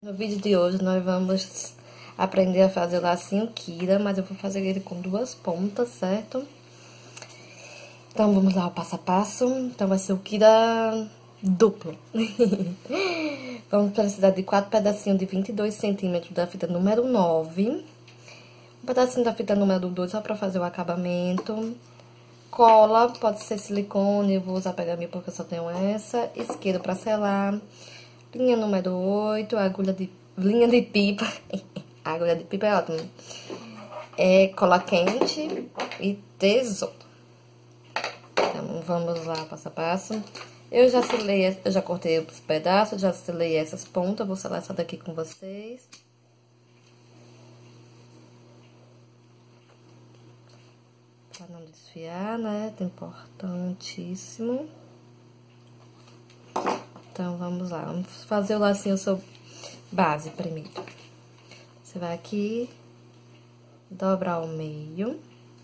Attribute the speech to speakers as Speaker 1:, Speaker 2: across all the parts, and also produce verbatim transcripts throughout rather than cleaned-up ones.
Speaker 1: No vídeo de hoje nós vamos aprender a fazer o lacinho Kira, mas eu vou fazer ele com duas pontas, certo? Então vamos lá, o passo a passo. Então vai ser o Kira duplo. Vamos precisar de quatro pedacinhos de vinte e dois centímetros da fita número nove. Um pedacinho da fita número dois só pra fazer o acabamento. Cola, pode ser silicone, eu vou usar pergaminho porque eu só tenho essa. Isqueiro pra selar. Linha número oito, agulha de... linha de pipa. Agulha de pipa é ótimo. É cola quente e tesouro. Então, vamos lá, passo a passo. Eu já selei, eu já cortei os pedaços, já selei essas pontas. Vou selar essa daqui com vocês. Pra não desfiar, né? É importantíssimo. Então, vamos lá. Vamos fazer o lacinho sobre base primeiro. Você vai aqui, dobrar ao meio.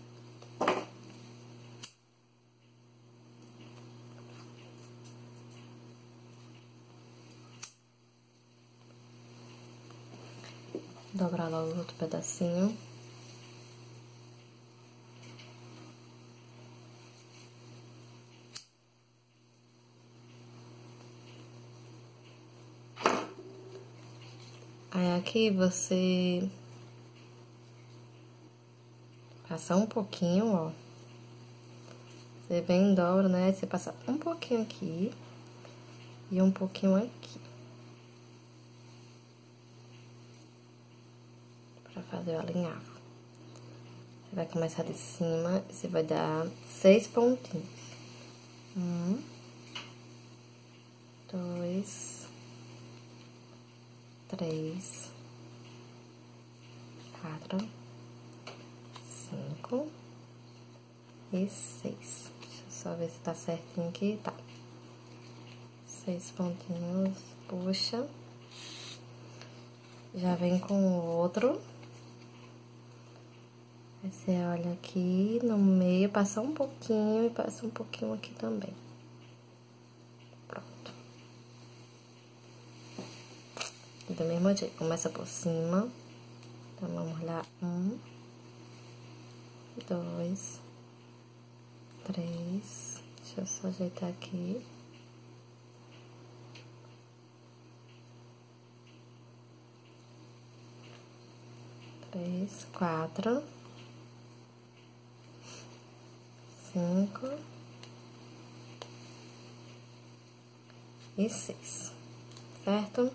Speaker 1: Dobrar lá o outro pedacinho. Aí, aqui você passa um pouquinho, ó. Você vem, dobra, né? Você passa um pouquinho aqui e um pouquinho aqui. Pra fazer o alinhavo. Você vai começar de cima e você vai dar seis pontinhos. Um, dois, três, quatro, cinco e seis. Deixa eu só ver se tá certinho aqui. Tá. Seis pontinhos, puxa. Já vem com o outro. Aí você olha aqui no meio, passa um pouquinho e passa um pouquinho aqui também. Pronto. E do mesmo jeito, começa por cima. Então, vamos lá. Um, dois, três. Deixa eu só ajeitar aqui. Três, quatro, cinco e seis, certo?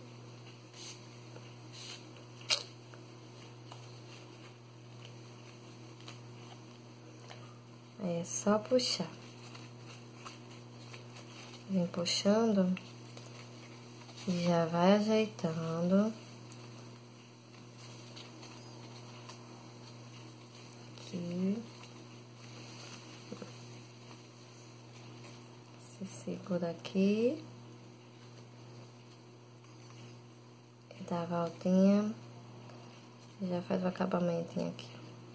Speaker 1: Aí é só puxar. Vem puxando e já vai ajeitando. Aqui. Se segura aqui. E dá a voltinha. E já faz o acabamento aqui.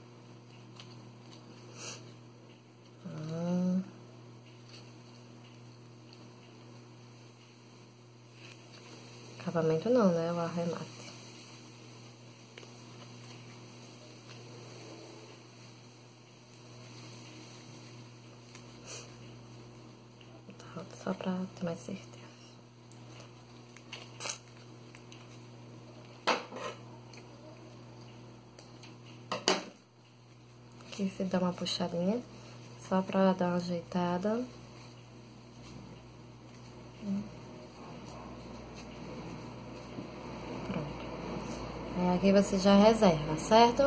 Speaker 1: Hum. Acabamento não, né? O arremate. Só pra ter mais certeza. Aqui você dá uma puxadinha, só pra dar uma ajeitada. Pronto. Aí aqui você já reserva, certo?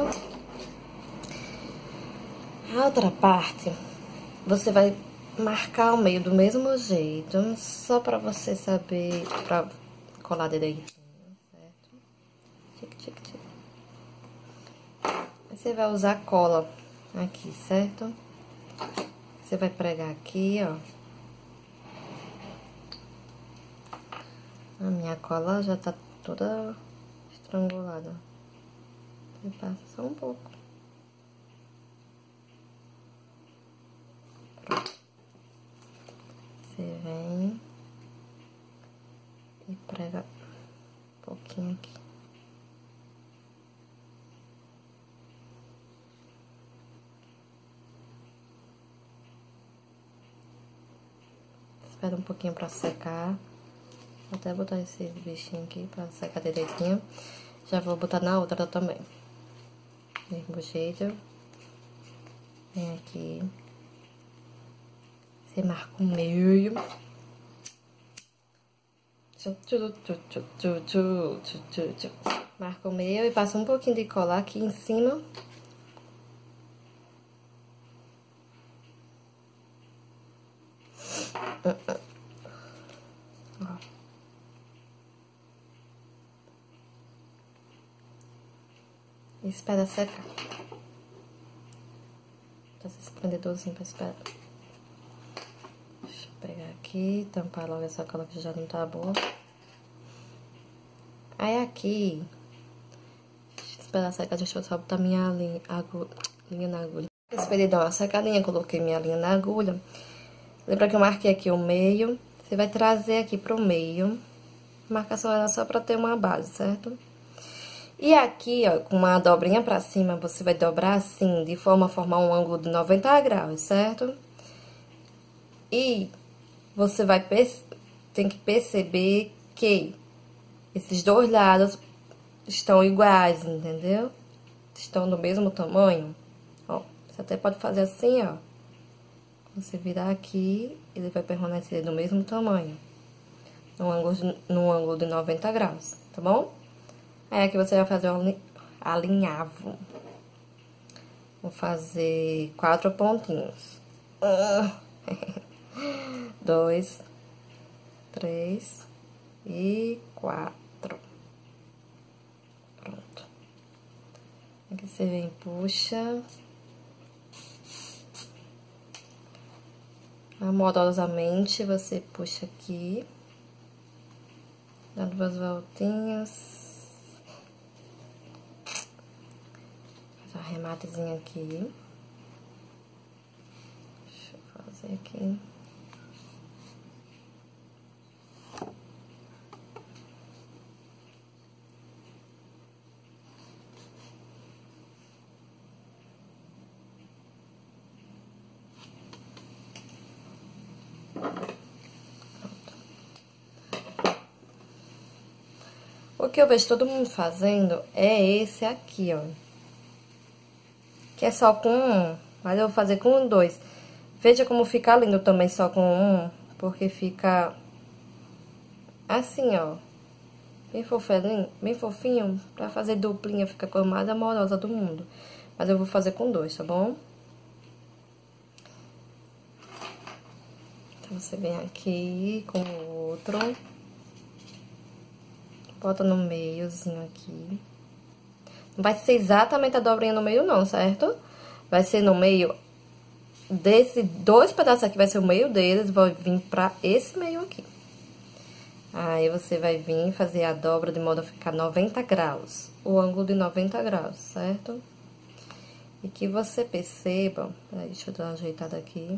Speaker 1: A outra parte, você vai marcar o meio do mesmo jeito, só pra você saber, pra colar direitinho, certo? Tic, tic, tic. Aí você vai usar cola aqui, certo? Você vai pregar aqui, ó. A minha cola já tá toda estrangulada. Você passa só um pouco. Pronto. Você vem e prega pouquinho aqui. Espera um pouquinho pra secar. Vou até botar esse bichinho aqui pra secar direitinho. Já vou botar na outra também. Mesmo jeito. Vem aqui. Você marca o meio. Marca o meio e passa um pouquinho de colar aqui em cima. Ó. E espera secar. Dá esse prendedorzinho pra esperar. Deixa eu pegar aqui, tampar logo essa cola que já não tá boa. Aí aqui, deixa eu esperar secar, deixa eu só botar minha linha, agulha, linha na agulha. Esperei dar uma secadinha, coloquei minha linha na agulha. Lembra que eu marquei aqui o meio? Você vai trazer aqui pro meio. Marcação era só pra ter uma base, certo? E aqui, ó, com uma dobrinha pra cima, você vai dobrar assim, de forma a formar um ângulo de noventa graus, certo? E você vai, tem que perceber que esses dois lados estão iguais, entendeu? Estão do mesmo tamanho. Ó, você até pode fazer assim, ó. Você virar aqui, ele vai permanecer do mesmo tamanho. No ângulo de, no ângulo de noventa graus, tá bom? Aí aqui você vai fazer um alinhavo. Vou fazer quatro pontinhos. Dois, três e quatro. Pronto. Aqui você vem, puxa. Amorosamente você puxa aqui. Dá duas voltinhas. Faz um arrematezinho aqui. Deixa eu fazer aqui. O que eu vejo todo mundo fazendo é esse aqui, ó. Que é só com um, mas eu vou fazer com dois. Veja como fica lindo também só com um, porque fica assim, ó. Bem fofinho, bem fofinho, pra fazer duplinha, fica a cor mais amorosa do mundo. Mas eu vou fazer com dois, tá bom? Então, você vem aqui com o outro. Bota no meiozinho aqui. Não vai ser exatamente a dobrinha no meio, não, certo? Vai ser no meio desse dois pedaços aqui, vai ser o meio deles, vai vir pra esse meio aqui. Aí, você vai vir fazer a dobra de modo a ficar noventa graus. O ângulo de noventa graus, certo? E que você perceba... Peraí, deixa eu dar uma ajeitada aqui.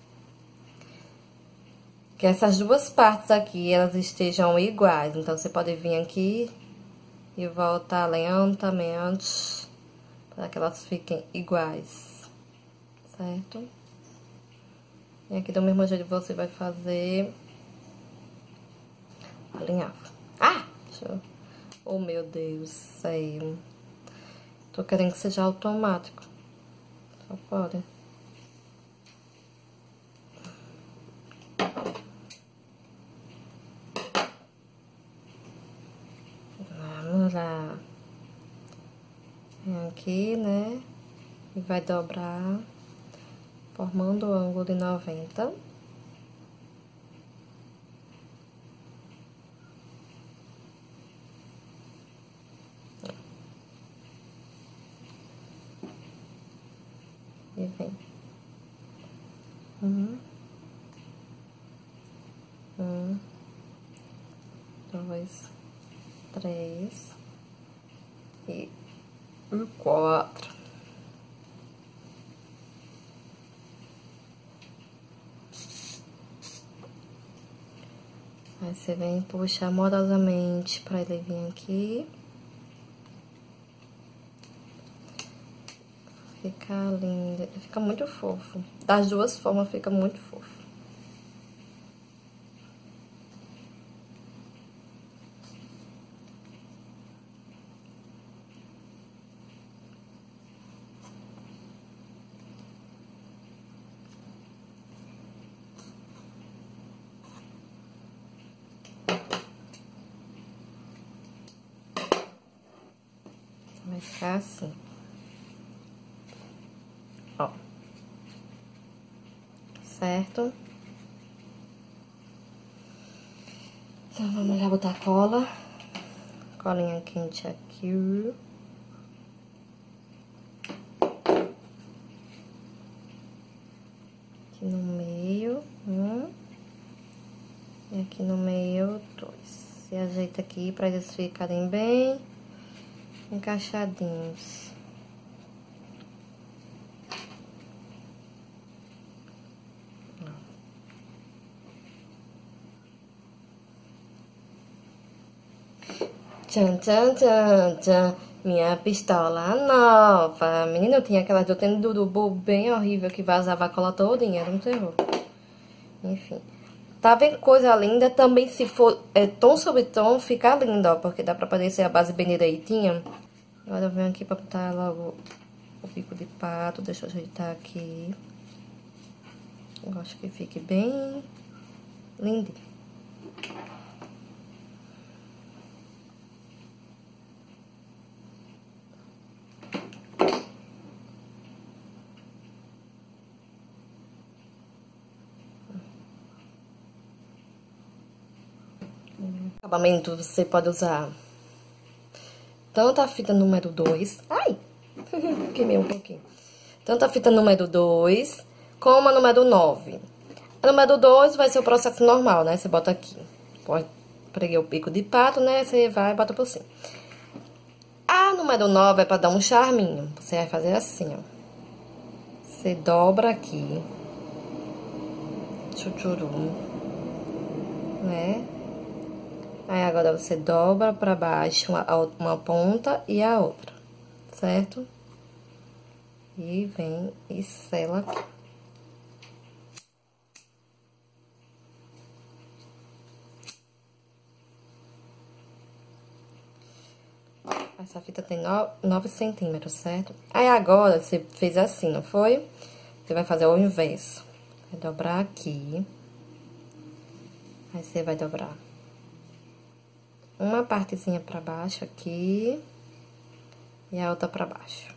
Speaker 1: Que essas duas partes aqui, elas estejam iguais. Então, você pode vir aqui e voltar lentamente para que elas fiquem iguais, certo? E aqui, do mesmo jeito, você vai fazer... alinhar. Ah! Deixa eu... Oh, meu Deus, sério. Tô querendo que seja automático. Só pode. Vamos lá. Vem aqui, né? E vai dobrar, formando o ângulo de noventa. E vem. Um. Um. Dois. Três. E quatro. Aí você vem puxar amorosamente pra ele vir aqui. Fica lindo, fica muito fofo. Das duas formas fica muito fofo. Vai ficar assim. Ó. Certo? Então, vamos já botar a cola. Colinha quente aqui. Aqui no meio, um. E aqui no meio, dois. Se ajeita aqui pra eles ficarem bem encaixadinhos. Tchan, tchan, tchan, tchan. Minha pistola nova. Menina, eu tinha aquela de eu tendo do urubu bem horrível que vazava a cola todinha. Era um terror. Enfim. Tá vendo coisa linda? Também se for é, tom sobre tom, fica lindo, ó. Porque dá pra parecer a base bem direitinha. Agora eu venho aqui pra botar logo o bico de pato. Deixa eu ajeitar aqui. Eu acho que fique bem lindinho. Acabamento você pode usar tanto a fita número dois, ai, queimei um pouquinho, tanto a fita número dois como a número nove. A número dois vai ser o processo normal, né? Você bota aqui, pode preguei o bico de pato, né? Você vai e bota por cima. A número nove é pra dar um charminho. Você vai fazer assim, ó. Você dobra aqui, chuchurum, né? Aí, agora, você dobra pra baixo uma, uma ponta e a outra, certo? E vem e sela aqui. Essa fita tem nove centímetros, certo? Aí, agora, você fez assim, não foi? Você vai fazer o inverso. Vai dobrar aqui. Aí, você vai dobrar uma partezinha pra baixo aqui e a outra pra baixo.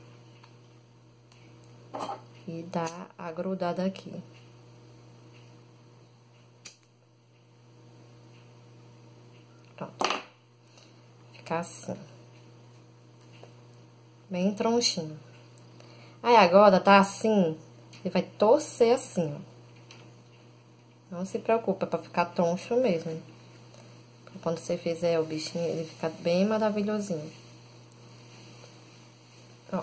Speaker 1: E dá a grudada aqui. Pronto. Fica assim. Bem tronchinho. Aí, agora, tá assim, você vai torcer assim, ó. Não se preocupa, é pra ficar troncho mesmo. Quando você fizer o bichinho, ele fica bem maravilhosinho. Ó.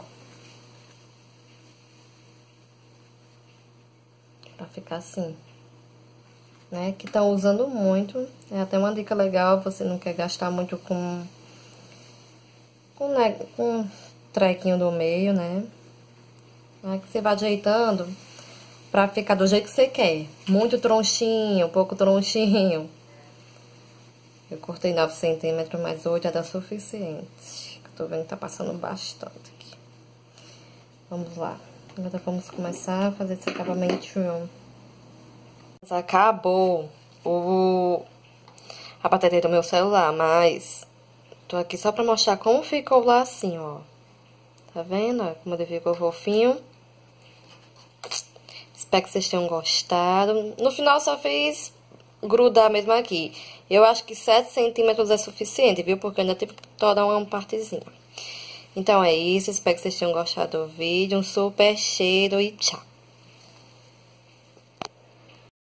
Speaker 1: Pra ficar assim. Né? Que estão usando muito. É até uma dica legal, você não quer gastar muito com... Com, né, com trequinho do meio, né? Aí que você vai ajeitando pra ficar do jeito que você quer. Muito tronchinho, pouco tronchinho. Eu cortei nove centímetros, mas oito era suficiente. Eu tô vendo que tá passando bastante aqui. Vamos lá. Agora vamos começar a fazer esse acabamento. Acabou o... a bateria do meu celular, mas... tô aqui só pra mostrar como ficou lá assim, ó. Tá vendo? Como ele ficou fofinho. Espero que vocês tenham gostado. No final só fiz grudar mesmo aqui. Eu acho que sete centímetros é suficiente, viu? Porque ainda tive que torar uma partezinha. Então é isso. Espero que vocês tenham gostado do vídeo. Um super cheiro e tchau.